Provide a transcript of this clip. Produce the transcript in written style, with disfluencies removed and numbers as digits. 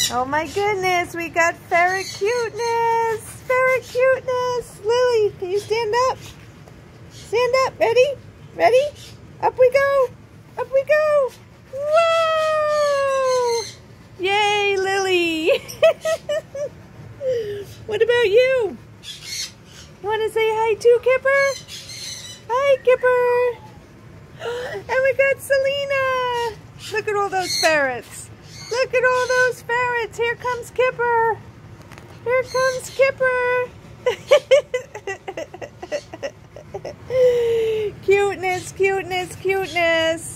Oh my goodness, we got Ferret Cuteness! Ferret Cuteness! Lily, can you stand up? Stand up, ready? Ready? Up we go! Up we go! Whoa! Yay, Lily! What about you? You want to say hi too, Kipper? Hi, Kipper! And we got Selena! Look at all those ferrets! Look at all those ferrets! Here comes Kipper! Here comes Kipper! Cuteness, cuteness, cuteness!